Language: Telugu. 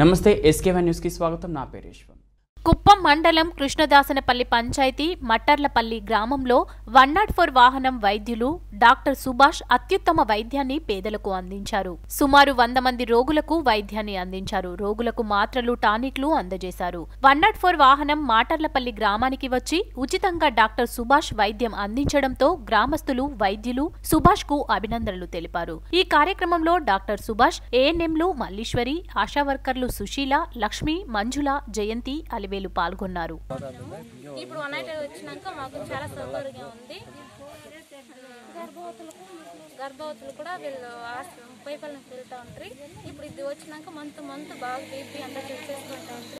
నమస్తే ఎస్కే1 న్యూస్ కి స్వాగతం. నా పేరు ఈశ్వర్. కుప్పం మండలం కృష్ణదాసనపల్లి పంచాయతీ మట్టర్లపల్లి గ్రామంలో 104 వాహనం వైద్యులు డాక్టర్ సుభాష్ అత్యుత్తమ వైద్యాన్ని పేదలకు అందించారు. సుమారు 100 మంది రోగులకు వైద్యాన్ని అందించారు. రోగులకు మాత్రలు టానిక్లు అందజేశారు. 104 వాహనం మాటర్లపల్లి గ్రామానికి వచ్చి ఉచితంగా డాక్టర్ సుభాష్ వైద్యం అందించడంతో గ్రామస్తులు వైద్యులు సుభాష్ కు అభినందనలు తెలిపారు. ఈ కార్యక్రమంలో డాక్టర్ సుభాష్, ఏఎన్ఎంలు మల్లీశ్వరి, ఆశా వర్కర్లు సుశీల, లక్ష్మి, మంజుల, జయంతి, అలివేలు పాల్గొన్నారు. ఇప్పుడు 108 వచ్చినాక మాకు చాలా సౌకర్యంగా ఉంది. గర్భవతులు కూడా వీళ్ళు పైపల్ నుంచి వెళ్తూ ఉంటారు. ఇప్పుడు ఇది వచ్చినాక మంత్ బాగా బీపీ అంతా చెక్ చేసుకుంటూ ఉంటారు.